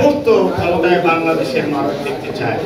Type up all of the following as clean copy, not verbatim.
মুক্ত ক্ষমতায় বাংলাদেশের মানুষ দেখতে চায়।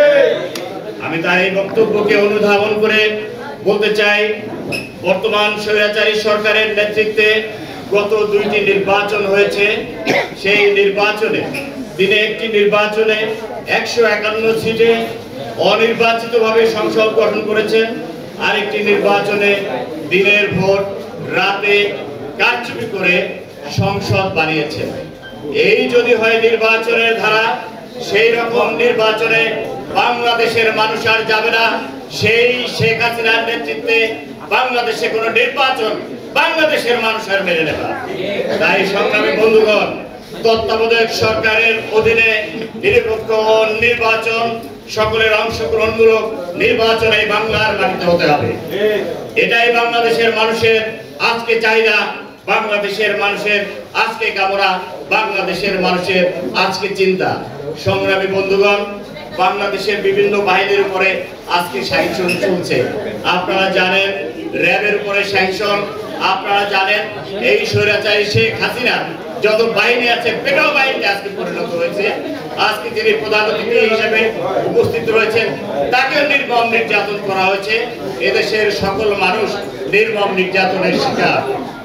আমি তার এই বক্তব্যকে অনুধাবন করে বলতে চাই, বর্তমান স্বৈরাচারী সরকারের নেতৃত্বে গত 2টি নির্বাচন হয়েছে। সেই নির্বাচনে দিনে একটি নির্বাচনে 151 সিটে অনির্বাচিতভাবে সংসদ গঠন করেছেন, আরেকটি নির্বাচনে দিনের ভোট রাতে কারচুপি করে সংসদ বানিয়েছেন। এই যদি হয় নির্বাচনের ধারা, সেই রকম নির্বাচনে বাংলাদেশের মানুষ আর যাবে না। সেই শেখ হাসিনার নেতৃত্বে বাংলাদেশে কোনো নির্বাচন বাংলাদেশের মানুষ আর মেনে নেবে না। তাই সংগ্রামী বন্ধুগণ, তত্ত্বাবধায়ক সরকারের অধীনে নিরপেক্ষ নির্বাচন, সকলের অংশগ্রহণমূলক নির্বাচন এই বাংলার মাটিতে হতে হবে। এটাই বাংলাদেশের মানুষের আজকে চাহিদা, বাংলাদেশের মানুষের আজকে কামনা, বাংলাদেশের মানুষের আজকে চিন্তা। সংগ্রামী বন্ধুগণ, বাংলাদেশের বিভিন্ন বাহিনীর উপরে আজকে স্যাংশন চলছে। আপনারা জানেন র্যাবের উপরে স্যাংশন, আপনারা জানেন এই স্বৈরাচারী শেখ হাসিনা যত বাহিনী আছে পেটাও বাহিনীতে আজকে পরিণত হয়েছে। আজকে যিনি প্রধান অতিথি হিসেবে উপস্থিত রয়েছেন তাকে নির্মম নির্যাতন করা হয়েছে। এদেশের সকল মানুষ নির্মম নির্যাতনের শিকার।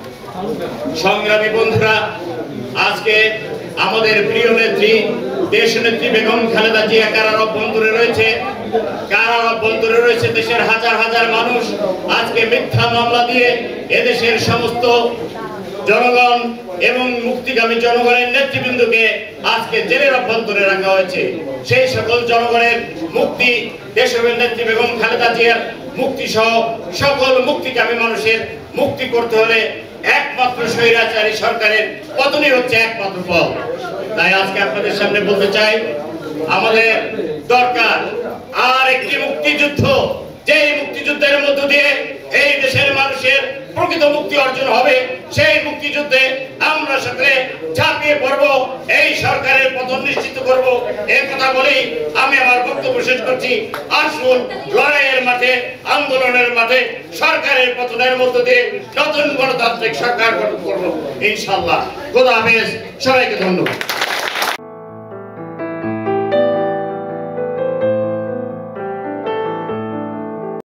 সংগ্রামী বন্ধুরা, আজকে আমাদের প্রিয় নেত্রী দেশনেত্রী বেগম খালেদা জিয়া কারার অভ্যন্তরে রয়েছে। কারার অভ্যন্তরে রয়েছে দেশের হাজার হাজার মানুষ। আজকে মিথ্যা মামলা দিয়ে এদেশের সমস্ত জনগণ এবং মুক্তিগামী জনগণের নেতৃবৃন্দকে আজকে জেলের অভ্যন্তরে রাখা হয়েছে। সেই সকল জনগণের মুক্তি, দেশের নেত্রী বেগম খালেদা জিয়ার মুক্তি সহ সকল মুক্তিগামী মানুষের মুক্তি করতে হলে একমাত্র স্বৈরাচারী সরকারের পতনই হচ্ছে একমাত্র পথ। তাই আজকে আপনাদের সামনে বলতে চাই, আমাদের দরকার আর একটি মুক্তিযুদ্ধ, যেই মুক্তিযুদ্ধের মধ্য দিয়ে এই দেশের মানুষের প্রকৃত মুক্তি অর্জন হবে। সেই মুক্তিযুদ্ধে আমরা সকলে ঝাঁপিয়ে পড়ব, এই সরকারের পতন নিশ্চিত করব। এই কথা বলেই আমি আমার বক্তব্য শেষ করছি। আসুন লড়াইয়ের মাঠে, আন্দোলনের মাঠে সরকারের পতনের মধ্য দিয়ে নতুন গণতান্ত্রিক সরকার গঠন করব ইনশাআল্লাহ। খোদা হাফেজ, সবাইকে ধন্যবাদ।